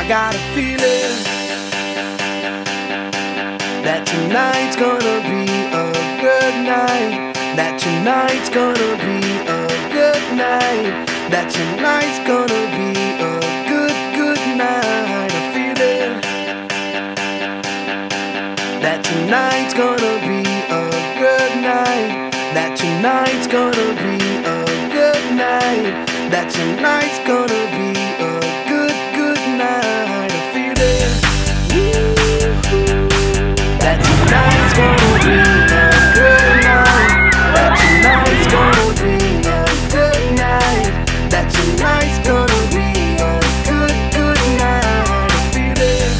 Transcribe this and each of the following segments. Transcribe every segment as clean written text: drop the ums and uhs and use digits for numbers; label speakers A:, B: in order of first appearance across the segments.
A: I got a feeling that tonight's gonna be a good night. That tonight's gonna be a good night. That tonight's gonna be a good night. A feeling that tonight's gonna be a good night. That tonight's gonna be a good night. That tonight's gonna be a good night. A feeling that tonight's gonna be a good night. That tonight's gonna be a good night. That tonight's gonna be a good night. A feeling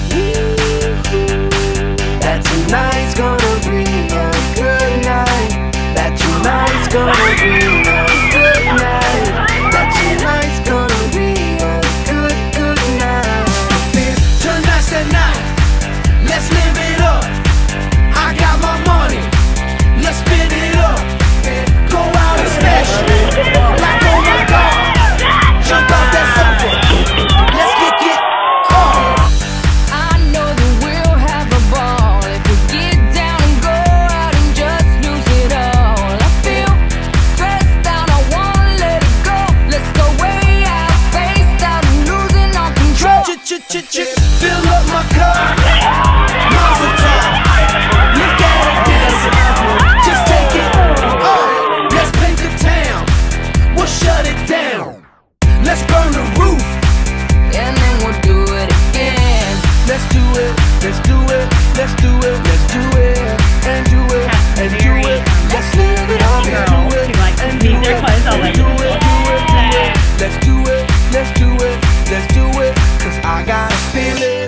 A: that tonight's gonna be a good night. That tonight's gonna be a good night. That tonight's gonna be a good night. Tonight's the night. Let's live it up. I got my money. Let's spin it up. Go out and smash it. Like oh my God. Jump out that sofa. Let's get on.
B: I know that we'll have a ball if we get down and go out and just lose it all. I feel stressed out, I wanna let it go. Let's go way out, spaced out and losing all control.
A: Fill up my cup. Mazel tov. Look at it dancing. Just take it. Oh, let's paint the town. We'll shut it down. Let's burn the roof.
B: And then we'll do it again.
A: Let's do it. Let's do it. Let's do it. Let's do it. And do it. And do it. Let's live it up and do it. And do it. And do it. Let's do it. Let's do it. Let's do it. 'Cause I got a feeling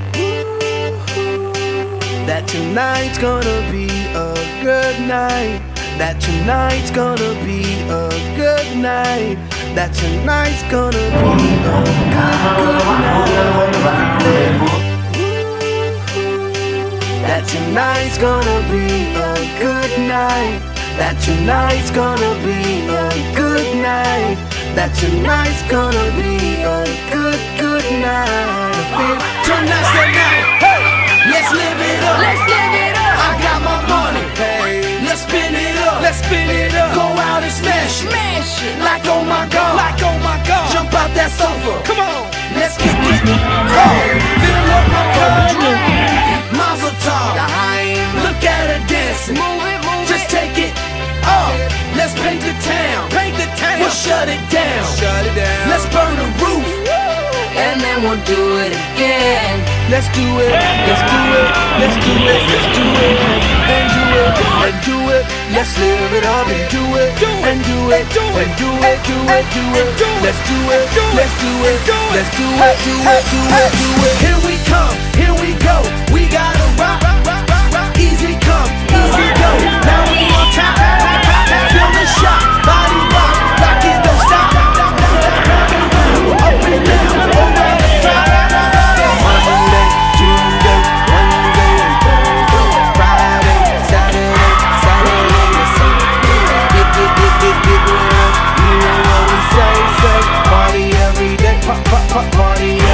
A: that tonight's gonna be a good night. That tonight's gonna be a good night. That tonight's gonna be a good night. That tonight's gonna be a good night. That tonight's gonna be a good night. That tonight's gonna be a good night. Tonight's the night. Hey, let's live it up.
B: Let's live it up.
A: I got my money. Hey, let's spin it up. Let's spin it up. Go out and smash it.
B: Smash it.
A: Like oh my God. Like oh my God. Jump out that sofa. Come on. Let's get oh, fill up my cup. Mazel tov. Look at her dancing.
B: Move it, move
A: Just
B: it.
A: take it. Oh, let's paint the town. Paint the town. We'll shut it down. Shut it down. Let's burn the roof.
B: And then we'll do it again.
A: Let's do it. Let's do it. Let's do it. Let's do it. And do it. And do it. Let's live it up and do it. And do it. And do it. Do it. Do it. Let's do it. Let's do it. Let's do it. Do it. Do it. Do it. Here we come. Here we go. We gotta rock. Easy come. Easy go. Now we on top. Feel the shot. Body rock. Rock it. Don't stop. Up and down. Over the top. Monday, Tuesday, Wednesday, and Thursday, Friday, Saturday, and Sunday. Get. You know what we say. Party every day. Party